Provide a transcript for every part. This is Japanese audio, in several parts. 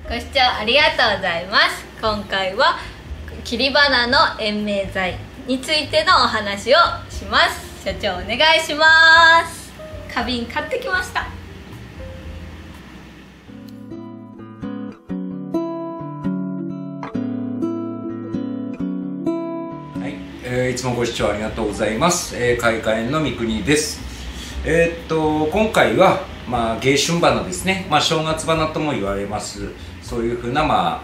ご視聴ありがとうございます。今回は切り花の延命剤についてのお話をします。所長お願いします。花瓶買ってきました。 いつもご視聴ありがとうございます。開花園の三国です。今回は、迎春花ですね、正月花とも言われます。そういうふうな、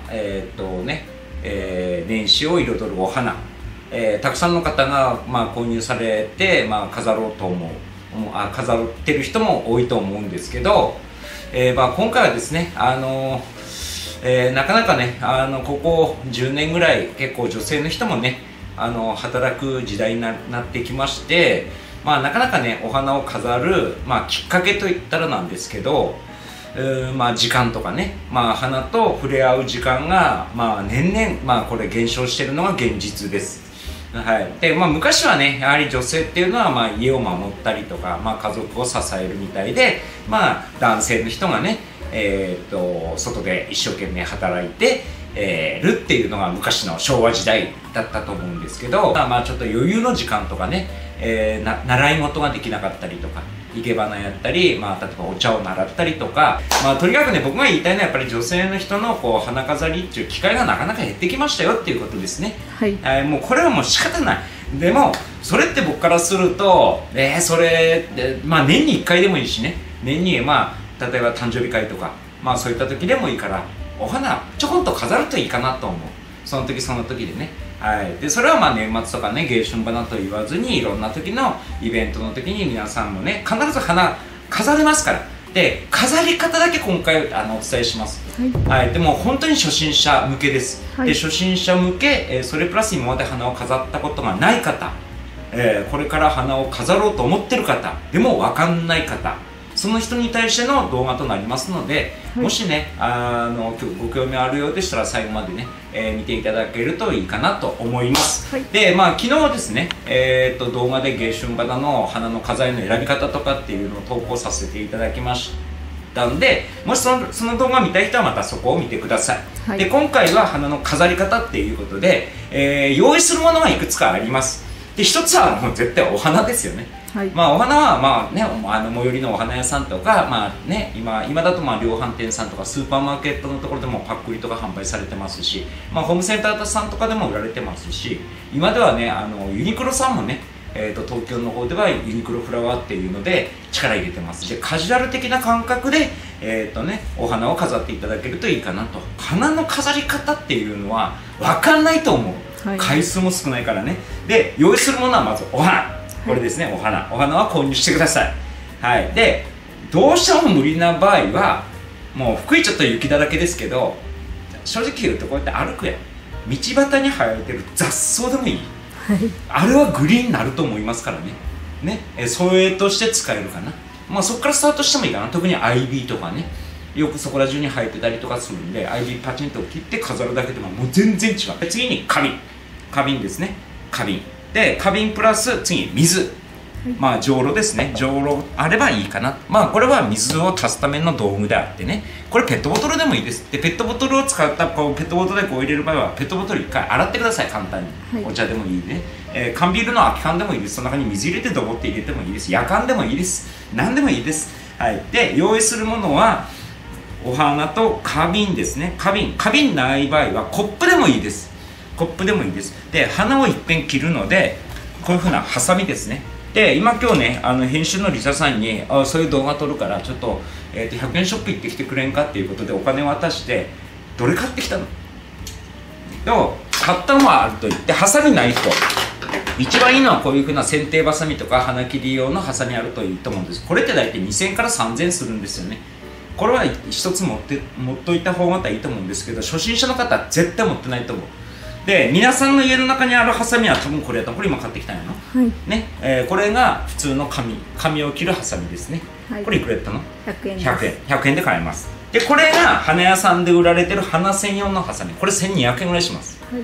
年始を彩るお花、たくさんの方が、購入されて、飾ろうと飾ってる人も多いと思うんですけど、今回はですね、なかなかね、ここ10年ぐらい結構女性の人もね働く時代になってきまして、なかなかねお花を飾る、きっかけといったらなんですけど、時間とかね、花と触れ合う時間が、年々、これ減少しているのが現実です。はい。で、昔はねやはり女性っていうのは、家を守ったりとか、家族を支えるみたいで、男性の人がね、外で一生懸命働いてるっていうのが昔の昭和時代だったと思うんですけど、ちょっと余裕の時間とかね、習い事ができなかったりとか、生け花やったり、例えばお茶を習ったりとか、とにかくね僕が言いたいのはやっぱり女性の人の花飾りっていう機会がなかなか減ってきましたよっていうことですね。はい。もうこれはもう仕方ない。でもそれって僕からすると、それで年に1回でもいいしね、年に例えば誕生日会とか、そういった時でもいいからお花ちょこんと飾るといいかなと思う。その時その時でね。はい。でそれは年末とかね、迎春花と言わずにいろんな時のイベントの時に皆さんもね必ず花飾れますから。で飾り方だけ今回お伝えします。はい。でも本当に初心者向けです。で初心者向け、それプラス今まで花を飾ったことがない方、これから花を飾ろうと思ってる方でも分かんない方、その人に対しての動画となりますので、もしねご興味あるようでしたら最後までね、見ていただけるといいかなと思います。で昨日ですね、動画で迎春花の花の飾りの選び方とかっていうのを投稿させていただきましたんで、もしその動画を見たい人はまたそこを見てください。で今回は花の飾り方っていうことで、用意するものがいくつかあります。で一つはもう絶対お花ですよね。お花は最寄りのお花屋さんとか、今だと量販店さんとかスーパーマーケットのところでもパックリとか販売されてますし、ホームセンターさんとかでも売られてますし、今ではねユニクロさんもね、東京の方ではユニクロフラワーっていうので力入れてます。でカジュアル的な感覚でお花を飾っていただけるといいかなと。花の飾り方っていうのは分かんないと思う。回数も少ないからね。で用意するものはまずお花、これですね。お花は購入してください。はい。でどうしても無理な場合はもう福井ちょっと雪だらけですけど、正直言うとこうやって歩くや道端に生えてる雑草でもいい。あれはグリーンになると思いますからね。添えとして使えるかな。そこからスタートしてもいいかな。特にアイビーとかね、よくそこら中に生えてたりとかするんで、アイビーパチンと切って飾るだけでももう全然違う。で次に花瓶ですね。花瓶で花瓶プラス次水、じょうろですね。じょうろあればいいかな。これは水を足すための道具であってね、これペットボトルでもいいです。でペットボトルを使ったペットボトルで入れる場合はペットボトル1回洗ってください。簡単に、お茶でもいいね、缶ビールの空き缶でもいいです。その中に水入れてドボって入れてもいいです。やかんでもいいです。何でもいいです。はい。で用意するものはお花と花瓶ですね。花瓶ない場合はコップでもいいです。で花をいっぺん切るのでこういうふうなハサミですね。で今日ね編集のリサさんにそういう動画撮るからちょっと、100円ショップ行ってきてくれんかっていうことでお金を渡して、どれ買ってきたのと買ったのはあると言って、ハサミない人一番いいのはこういうふうな剪定バサミとか花切り用のハサミあるといいと思うんです。これって大体2000円から3000円するんですよね。これは一つ持っといた方がいいと思うんですけど、初心者の方は絶対持ってないと思う。で皆さんの家の中にあるハサミは多分これやった。これ今買ってきたんやの、これが普通の紙を切るハサミですね。これいくらやったの？100円です。100円で買えます。でこれが花屋さんで売られてる花専用のハサミ、これ1200円ぐらいします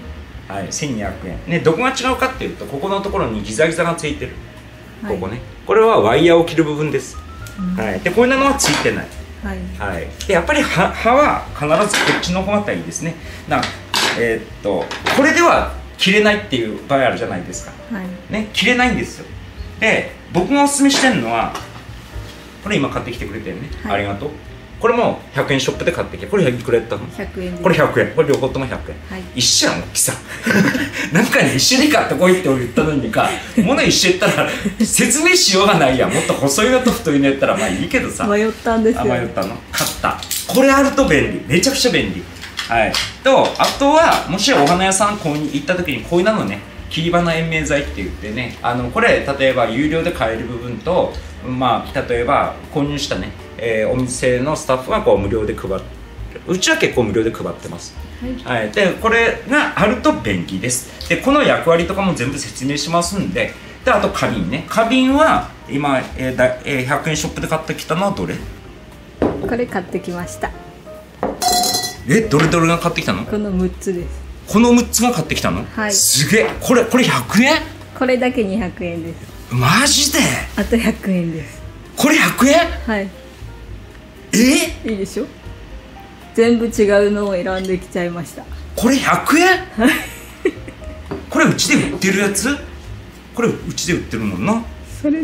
。1200円、どこが違うかっていうと、ここのところにギザギザがついてる、ここね、これはワイヤーを切る部分です。でこういうのはついてない。 はいはい、でやっぱり葉は必ずこっちの方がいいですね。これでは切れないっていう場合あるじゃないですか、ね、切れないんですよ。で僕がおすすめしてるのはこれ今買ってきてくれてるね、ありがとう。これも100円ショップで買ってきて、これいくらやったの？100円。これ100円、これ両方とも100円、一緒やん大きさなんかね、一緒に買ってこいって言ったのにか物一緒やったら説明しようがないやん。もっと細いのと太いのやったらまあいいけどさ、 迷ったんですよ。 迷ったの買った。これあると便利、めちゃくちゃ便利。はい、とあとはもしお花屋さん購入行った時にこういうのね、切り花延命剤って言ってね、これ例えば有料で買える部分と、まあ例えば購入したね、お店のスタッフはこう無料で配る、うちは結構無料で配ってます、はい、でこれがあると便利です。でこの役割とかも全部説明しますんで、であと花瓶ね、花瓶は今、100円ショップで買ってきたのはどれ？ これ買ってきました。 どれが買ってきたの？ この6つです。 この6つが買ってきたの？ はい。 すげえ。これ100円？ これだけ200円です。 マジで？ あと100円です。 これ100円？ はい。いいでしょ？全部違うのを選んできちゃいました。 これ100円？これうちで売ってるやつ？これうちで売ってるもんな。 それ違います。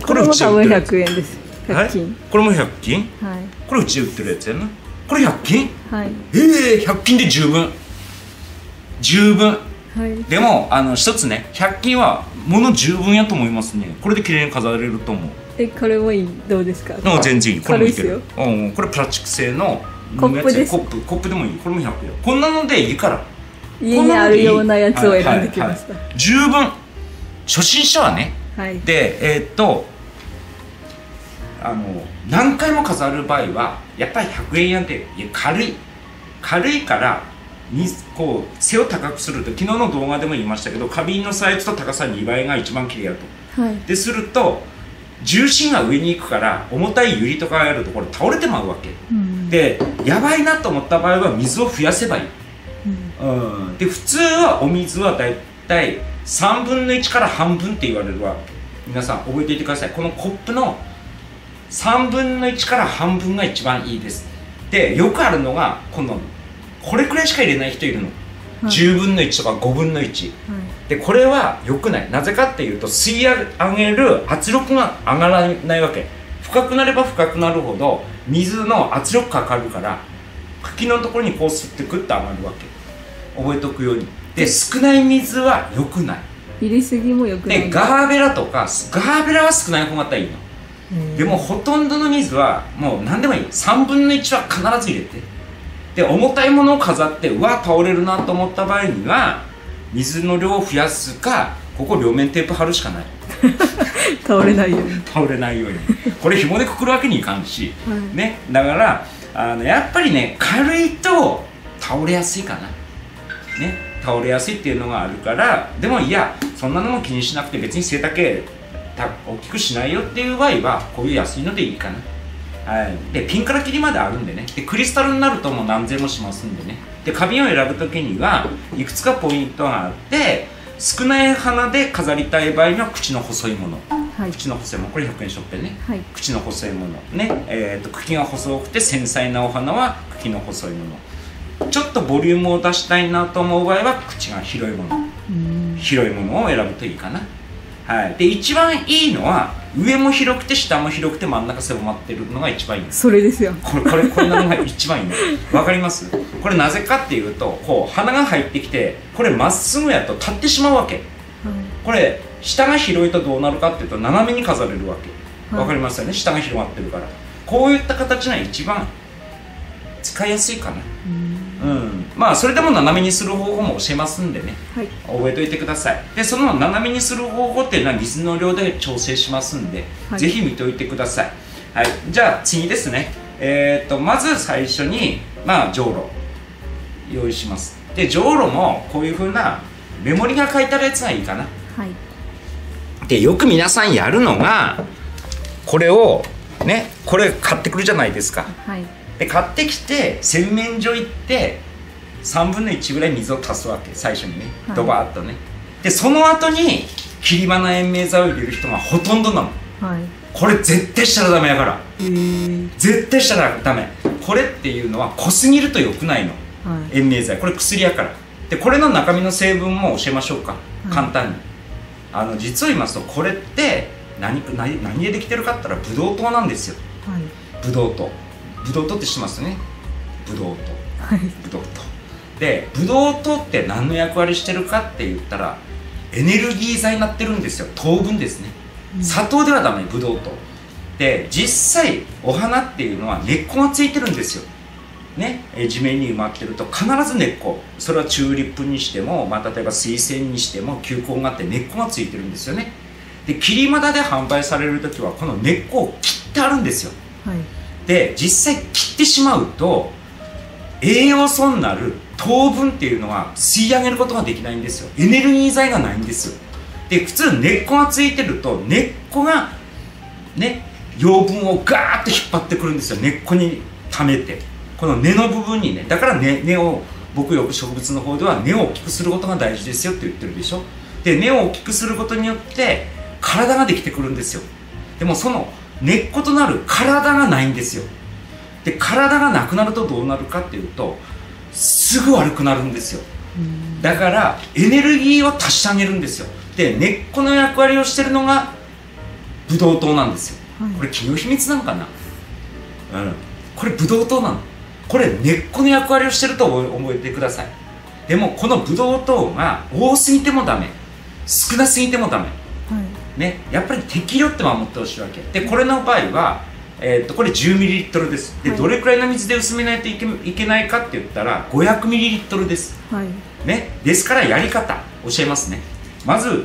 これも多分100円です。100均。 これも100均？ はい。 これうちで売ってるやつやな。これ100均？ はい。 100均で十分。 はい、 でも一つね、100均は物十分やと思いますね。これで綺麗に飾れると思う。 これもいい？どうですか？ 全然いい。これもいける。 軽いですよ。 これプラスチック製のコップです。 コップでもいい。これも100円。こんなのでいいから。 家にあるようなやつを選んできました。 十分。初心者はね。 はい、 で何回も飾る場合はやっぱり100円やって軽いからこう背を高くすると、昨日の動画でも言いましたけど、花瓶のサイズと高さ2倍が一番綺麗やと、ですると重心が上に行くから重たいユリとかやるとこれ倒れてまうわけ、でやばいなと思った場合は水を増やせばいい、で普通はお水はだいたい3分の1から半分って言われるわけ。皆さん覚えておいてください。このコップの3分の1から半分が一番いいです。でよくあるのがこれくらいしか入れない人いるの、10分の1とか5分の1、でこれは良くない。なぜかっていうと吸い上げる圧力が上がらないわけ。深くなれば深くなるほど水の圧力かかるから茎のところにこう吸ってくって上がるわけ。覚えておくように。で少ない水は良くない。 入れすぎも良くない。 でガーベラは少ない方がいいの。でもほとんどの水はもう何でもいい。3分の1は必ず入れて、で重たいものを飾って倒れるなと思った場合には水の量を増やすか、ここ両面テープ貼るしかない倒れないようにこれ紐でくくるわけにいかんし、ね、だからやっぱりね、軽いと倒れやすいかな、ね、倒れやすいっていうのがあるから。でもいや、そんなのも気にしなくて別に背丈大きくしないよっていう場合はこういう安いのでいいかな。でピンからキリまであるんでね。でクリスタルになるともう何千もしますんでね。で花瓶を選ぶ時にはいくつかポイントがあって、少ない花で飾りたい場合には口の細いもの、口の細いもの、これ100円ショップでね、口の細いものね、茎が細くて繊細なお花は茎の細いもの、ちょっとボリュームを出したいなと思う場合は口が広いものを選ぶといいかな。で一番いいのは上も広くて下も広くて真ん中狭まってるのが一番いい。 それですよ。 こんなのが一番いいの。わかります？これなぜかっていうと、こう花が入ってきてこれまっすぐやと立ってしまうわけ、これ下が広いとどうなるかっていうと斜めに飾れるわけ。わかりますよね？下が広がってるから。こういった形が一番使いやすいかな。まあそれでも斜めにする方法も教えますんでね、覚えておいてください。でその斜めにする方法っていうのは水の量で調整しますんで、ぜひ見ておいてください。じゃあ次ですね。まず最初にじょうろ用意します。でじょうろもこういう風な目盛りが書いてあるやつがいいかな。でよく皆さんやるのが、これをね、これ買ってくるじゃないですか。で買ってきて洗面所行って3分の1ぐらい水を足すわけ、最初にね、ドバーッとね。でその後に切り花延命剤を入れる人がほとんどなの。 これ絶対したらダメやから。絶対したらダメ。これっていうのは濃すぎると良くないの、延命剤。これ薬やから。でこれの中身の成分も教えましょうか、簡単に。実を言いますと、これって何でできてるかって言ったらブドウ糖なんですよ。ブドウ糖って知ってますね。ブドウ糖で、ブドウ糖って何の役割してるかって言ったらエネルギー剤になってるんですよ。糖分ですね。砂糖ではダメ、ブドウ糖で。実際お花っていうのは根っこがついてるんですよね。地面に埋まってると必ず根っこ、それはチューリップにしても、例えば水仙にしても球根があって根っこがついてるんですよね。で切り花で販売される時はこの根っこを切ってあるんですよ。で実際切ってしまうと栄養素になる糖分っていうのは吸い上げることができないんですよ。エネルギー剤がないんですよ。で普通根っこがついてると根っこがね養分をガーッと引っ張ってくるんですよ。根っこに溜めて、この根の部分にね。だから根を、僕よく植物の方では根を大きくすることが大事ですよって言ってるでしょ。で根を大きくすることによって体ができてくるんですよ。でもその根っことなる体がないんですよ。で体がなくなるとどうなるかっていうとすぐ悪くなるんですよ。だからエネルギーを足してあげるんですよ。で根っこの役割をしてるのがブドウ糖なんですよ。これ企業秘密なのかな、これブドウ糖なの。これ根っこの役割をしてると覚えてください。でもこのブドウ糖が多すぎてもダメ、少なすぎてもダメ、ね、やっぱり適量って守ってほしいわけで。これの場合は、これ 10ml です。でどれくらいの水で薄めないといけないかって言ったら 500ml です、ね。ですからやり方教えますね。まず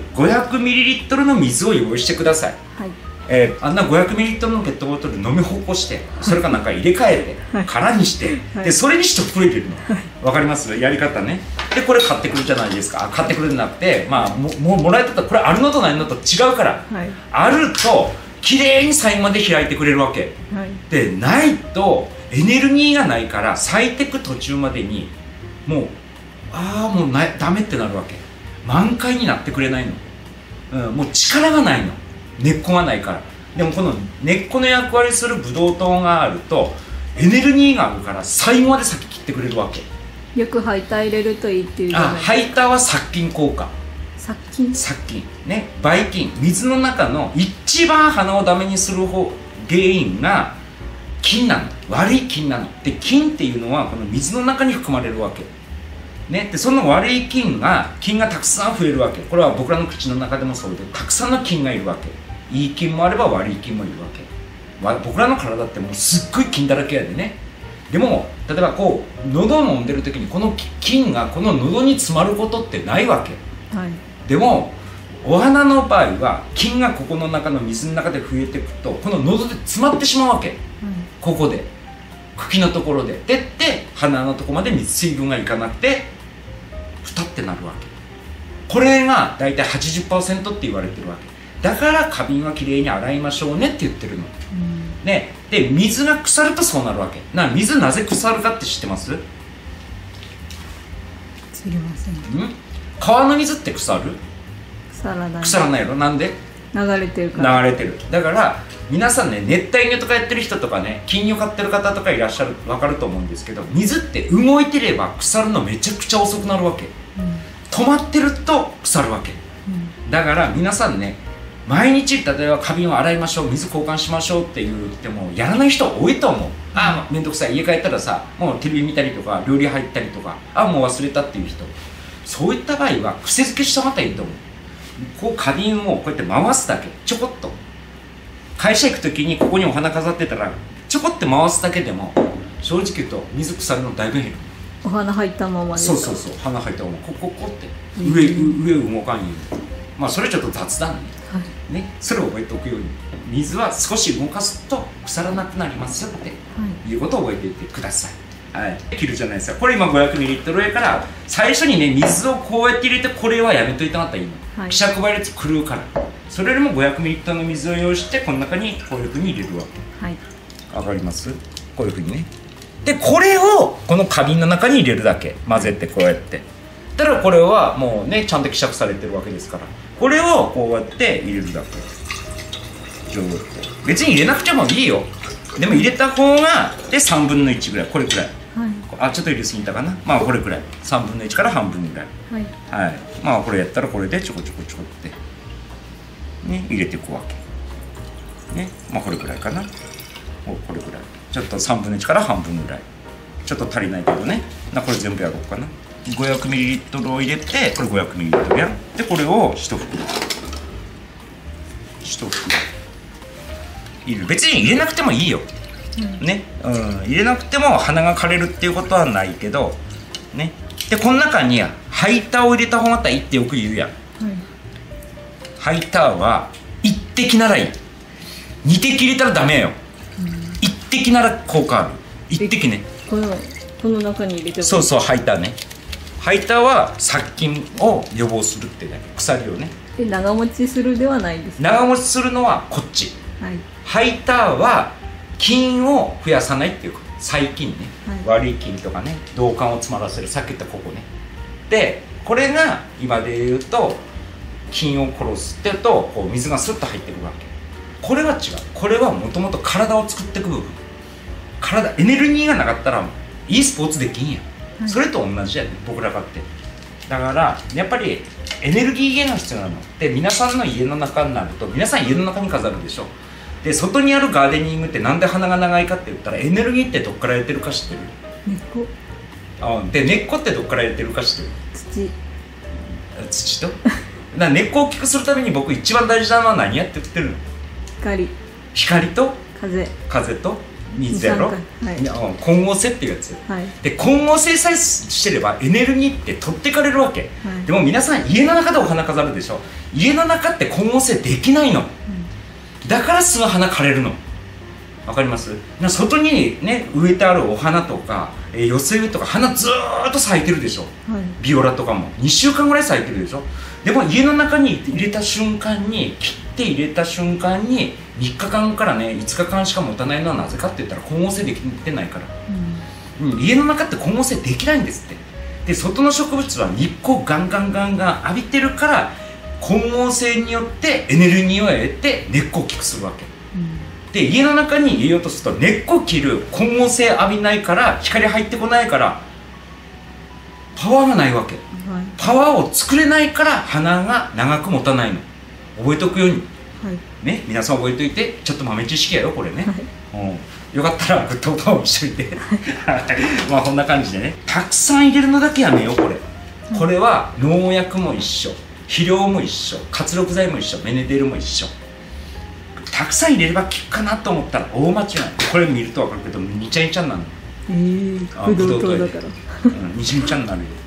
500ml の水を用意してください。あんな 500ml のペットボトル飲みほこして、それから入れ替えて、空にして、でそれに1袋入れるの、分かります？やり方ね。でこれ買ってくるじゃないですか。買ってくるんじゃなくて、もらえたらこれあるのとないのと違うから、あるときれいに最後まで開いてくれるわけ、でないとエネルギーがないから咲いてく途中までにもうダメってなるわけ。満開になってくれないの、もう力がないの、根っこがないから。でもこの根っこの役割するブドウ糖があるとエネルギーがあるから最後まで咲き切ってくれるわけ。 よくハイター入れるといいっていうじゃないですか。 ハイターは殺菌効果。殺菌ね、ばい菌、水の中の一番花をダメにする原因が菌なの、悪い菌なの。で菌っていうのはこの水の中に含まれるわけね。でその悪い菌がたくさん増えるわけ。これは僕らの口の中でもそうで、たくさんの菌がいるわけ。いい菌もあれば悪い菌もいるわけ。僕らの体ってもうすっごい菌だらけやでね。でも例えば喉を飲んでる時にこの菌がこの喉に詰まることってないわけ、でもお花の場合は菌がここの中の水の中で増えていくとこの喉で詰まってしまうわけ、ここで茎のところで花のところまで水分がいかなくてふたってなるわけ。これがだいたい 80% って言われてるわけだから、花瓶はきれいに洗いましょうねって言ってるの、ね。で水が腐るとそうなるわけ。水なぜ腐るかって知ってます？ 知りません。 川の水って腐る？腐らないやろ。なんで？ 流れてるから。 流れてる。だから皆さんね、熱帯魚とかやってる人とかね、金魚飼ってる方とかいらっしゃる、分かると思うんですけど、水って動いてれば腐るのめちゃくちゃ遅くなるわけ、止まってると腐るわけ、だから皆さんね、毎日例えば花瓶を洗いましょう、水交換しましょうって言ってもやらない人多いと思う。めんどくさい、家帰ったらさ、もうテレビ見たりとか料理入ったりとか、もう忘れたっていう人、そういった場合は癖づけした方がいいと思う。花瓶をこうやって回すだけ、ちょこっと。会社行く時にここにお花飾ってたらちょこって回すだけでも正直言うと水腐るのだいぶ減る。 お花入ったままですか？ そう花入ったままこって上動かんように、それちょっと雑談ね、それを覚えておくように、水は少し動かすと腐らなくなりますよっていうことを覚えていてください。切るじゃないですか。これ今 500ml やから最初にね、水をこうやって入れて、これはやめといたかったらいいの、希釈倍率狂うから。それよりも 500ml の水を用意して、この中にこういうふうに入れるわけ。わかります？こういうふうにね。でこれをこの花瓶の中に入れるだけ、混ぜてこうやって。だからこれはもうね、ちゃんと希釈されてるわけですから、これをこうやって入れるだけ。上手。 別に入れなくてもいいよ。でも入れた方がで3分の1ぐらい、これくらい、 はい、 あ、ちょっと入れすぎたかな。まあこれくらい、3分の1から半分ぐらい、はい、はい、まあこれやったらこれでちょこちょこちょこってね入れていくわけね。まあこれくらいかな。これくらい、ちょっと3分の1から半分ぐらい、ちょっと足りないけどね。これ全部やろうかな。500ml を入れて、これ 500ml やんで、これを1袋入れる。別に入れなくてもいいよ、ね、入れなくても鼻が枯れるっていうことはないけどね。でこの中にハイターを入れた方がいいってよく言うやん、ハイターは1滴ならいい。2滴入れたらダメよ、1滴なら効果ある。1滴ね、 この中に入れてもそうそう、ハイターね。ハイターは殺菌を予防するってだけ、鎖をね。 で長持ちするではないですか。 長持ちするのはこっち、 はい、 ハイターは菌を増やさないっていうか、細菌ね、はい、悪い菌とかね、導管を詰まらせる、さっき言ったここね。でこれが今で言うと菌を殺すっていうとこう水がスッと入ってくるわけ。これは違う。これはもともと体を作っていく部分。体、エネルギーがなかったらいいスポーツできんやん、はい、それと同じやね、僕らかって。だからやっぱりエネルギー源が必要なので、皆さんの家の中になると、皆さん家の中に飾るでしょ。で外にあるガーデニングってなんで花が長いかって言ったら、エネルギーってどっから入れてるか知ってる？ 根っこ。 で根っこってどっから入れてるか知ってる？土とだ根っこを大きくするために僕一番大事なのは何やって言ってるの？光と風と水やろ、はい、混合性っていうやつ、はい、で混合性さえしてればエネルギーって取ってかれるわけ、はい、でも皆さん家の中でお花飾るでしょ。家の中って混合性できないの、だからすぐ花枯れるの。わかります？外にね植えてあるお花とか寄せ植えとか花ずーっと咲いてるでしょ、はい、ビオラとかも2週間ぐらい咲いてるでしょ。でも家の中に入れた瞬間に、切って入れた瞬間に3日間からね5日間しか持たないのはなぜかって言ったら混合性できてないから、家の中って混合性できないんですって。で外の植物は日光ガンガン浴びてるから混合性によってエネルギーを得て根っこを大きくするわけ、で家の中に入れようとすると根っこを切る、混合性浴びないから光入ってこないからパワーがないわけ、パワーを作れないから花が長く持たないの。覚えておくように、ね、皆さん覚えておいて。ちょっと豆知識やよこれね、よかったらグッドボタンを押しておいてまあこんな感じでね、たくさん入れるのだけやめようこれ、これは農薬も一緒、肥料も一緒、活力剤も一緒、メネデルも一緒。たくさん入れれば効くかなと思ったら大間違い。これ見ると分かるけどにちゃにちゃになるの。 ブドウ糖だからにちゃにちゃになるよ、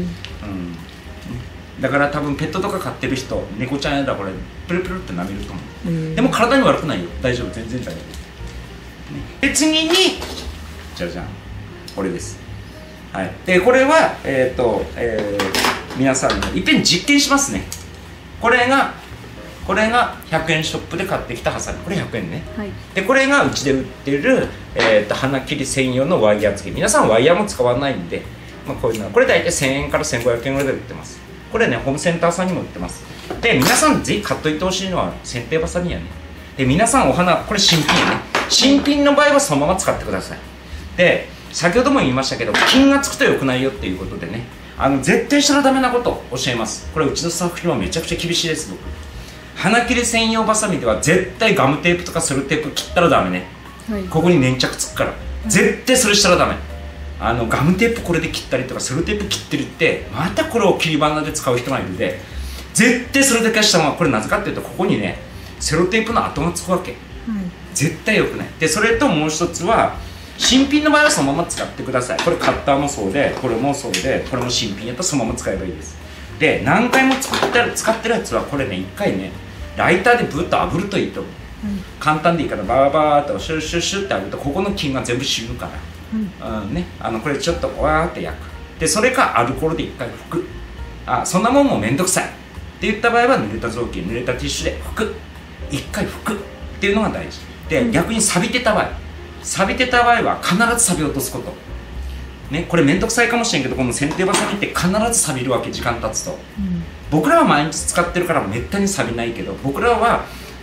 だから多分ペットとか飼ってる人、猫ちゃんやだこれプルプルって舐めると思う、でも体に悪くないよ、大丈夫、全然大丈夫、で次にじゃじゃん、これです。はい、でこれは皆さんにいっぺん実験しますね。これが100円ショップで買ってきたハサミ、これ100円ね、はい、でこれがうちで売ってる、花切り専用のワイヤー付き。皆さんワイヤーも使わないんで、こういうのはこれ大体1000円から1500円ぐらいで売ってます。これねホームセンターさんにも売ってます。で皆さんぜひ買っといてほしいのは剪定バサミやね。で皆さんお花、これ新品やね。新品の場合はそのまま使ってください。で先ほども言いましたけど、菌がつくと良くないよっていうことでね、絶対したらダメなことを教えます。これうちのスタッフにはめちゃくちゃ厳しいです。僕花切り専用バサミでは絶対ガムテープとかセロテープ切ったらダメね、はい、ここに粘着つくから、絶対それしたらダメ。ガムテープこれで切ったりとかセロテープ切ってるってまたこれを切り花で使う人がいるんで、絶対それだけしたまま。これなぜかっていうと、ここにねセロテープの跡がつくわけ、絶対良くない。でそれともう一つは、新品の場合はそのまま使ってください。これカッターもそうで、これもそうで、これも新品やったらそのまま使えばいいです。で何回も使ってるやつはこれね、一回ねライターでブッと炙るといいと思う、簡単でいいからバーバーっとシュッシュッシュッって炙るとここの菌が全部死ぬから、ね、これちょっとわーって焼く。でそれかアルコールで一回拭く。そんなもんもめんどくさいって言った場合は、濡れた雑巾、濡れたティッシュで拭く、一回拭くっていうのが大事で、逆に錆びてた場合は必ず錆び落とすこと、ね、これめんどくさいかもしれんけど、この剪定バサミって必ず錆びるわけ、時間経つと、僕らは毎日使ってるからめったに錆びないけど、僕らは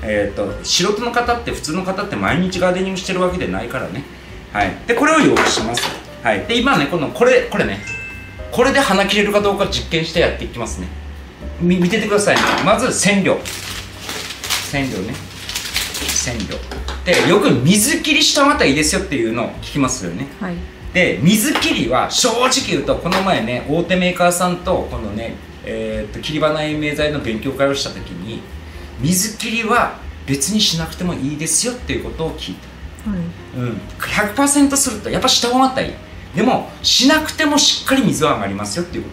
素人の方って普通の方って毎日ガーデニングしてるわけでないからね。はい。でこれを用意します。はい。で今ねこれね、これで花切れるかどうか実験してやっていきますね。見ててくださいね。まず染料ね。染料でよく水切りした方がいいですよっていうのを聞きますよね。 はい。 で水切りは正直言うとこの前ね大手メーカーさんとこのね切り花延命剤の勉強会をした時に水切りは別にしなくてもいいですよっていうことを聞いた。はい、100% するとやっぱした方がいい。でもしなくてもしっかり水は上がりますよっていうこと、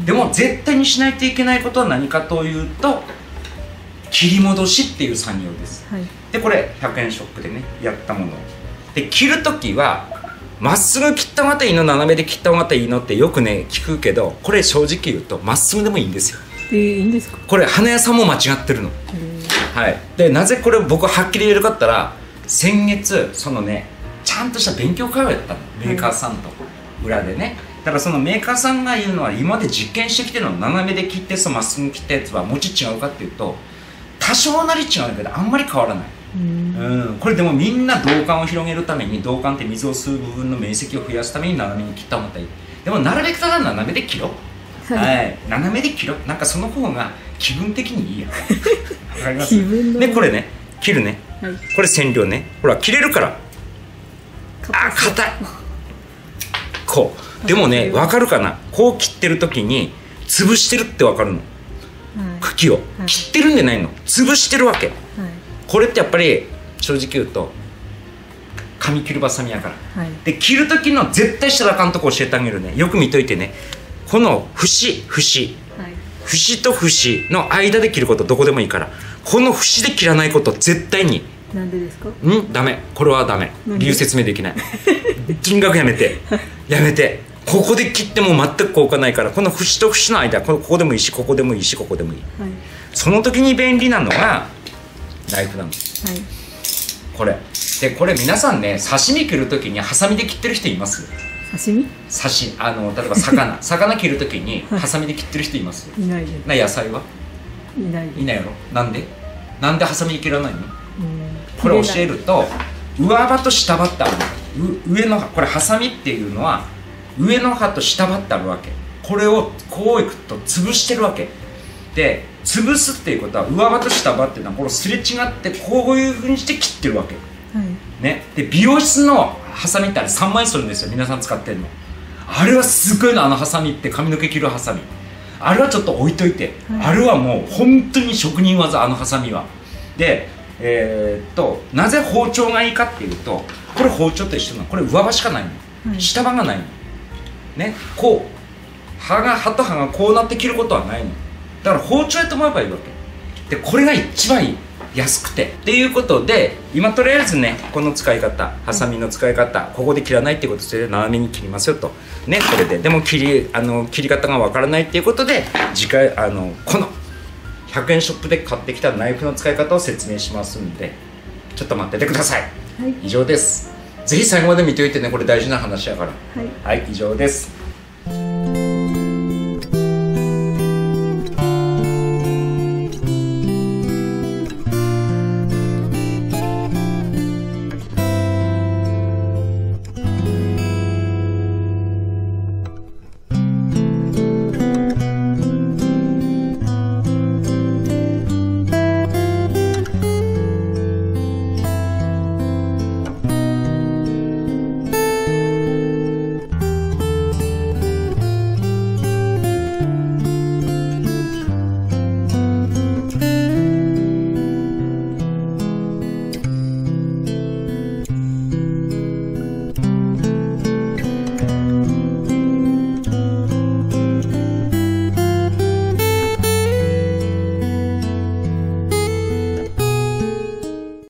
でも絶対にしないといけないことは何かというと切り戻しっていう作業です。はい、でこれ100円ショップでねやったもので切る時はまっすぐ切った方がいいの斜めで切った方がいいのってよくね聞くけど、これ正直言うとまっすぐでもいいんですよ。 いいんですか？ これ花屋さんも間違ってるの。はい、でなぜこれ僕はっきり言えるかったら先月そのねちゃんとした勉強会をやったの、メーカーさんと裏でね。だからそのメーカーさんが言うのは今まで実験してきてるの斜めで切ってまっすぐ切ったやつはもち違うかっていうと多少なり違うんだけどあんまり変わらない。これでもみんな導管を広げるために導管って水を吸う部分の面積を増やすために斜めに切った方がいい。でもなるべくただ斜めで切ろう。はい、斜めで切ろう。なんかその方が気分的にいいや。わかります？でこれね切るね、はい、これ染料ね、ほら切れるからあ硬いこうでもね分かるかな、こう切ってる時に潰してるって分かるの、はい、茎を、はい、切ってるんじゃないの、潰してるわけ、はい、これってやっぱり正直言うと紙切るバサミやから、はい、で切る時の絶対したらあかんとこ教えてあげるね。よく見といてね、この節と節の間で切ることどこでもいいから、この節で切らないこと絶対に。 なんでですか？ ダメ、これはダメ、理由説明できない。金額やめてここで切っても全く効果ないから、この節と節の間、ここでもいいしここでもいいしここでもいい、はい、その時に便利なのがナイフなの、はい、これでこれ皆さんね刺身切る時にハサミで切ってる人います？ 刺身？ 例えば魚切る時にハサミで切ってる人います？ いないです。 野菜はいないです。いないやろ。なんでハサミで切らないの？これ教えると上刃と下刃ってあるの。上のこれハサミっていうのは上の刃と下刃ってあるわけ。これをこういくと潰してるわけで、潰すっていうことは上刃と下刃っていうのはこれすれ違ってこういうふうにして切ってるわけ、はい、ね。で美容室のハサミってあれ3万円するんですよ、皆さん使ってるの。あれはすごいの、あのハサミって髪の毛切るハサミ。あれはちょっと置いといて、はい、あれはもう本当に職人技、あのハサミは。でなぜ包丁がいいかっていうと、これ包丁と一緒なの。これ上刃しかないの、はい、下刃がないのね。こう刃と刃がこうなって切ることはないの。だから包丁やと思えばいいわけで、これが一番いい、安くてっていうことで、今とりあえずねこの使い方、ハサミの使い方、ここで切らないっていうことで斜めに切りますよとね。これでも切り方がわからないっていうことで、次回この100円ショップで買ってきたナイフの使い方を説明しますんで、ちょっと待っててください。はい、以上です。ぜひ最後まで見ておいてね、これ大事な話やから。はい、以上です。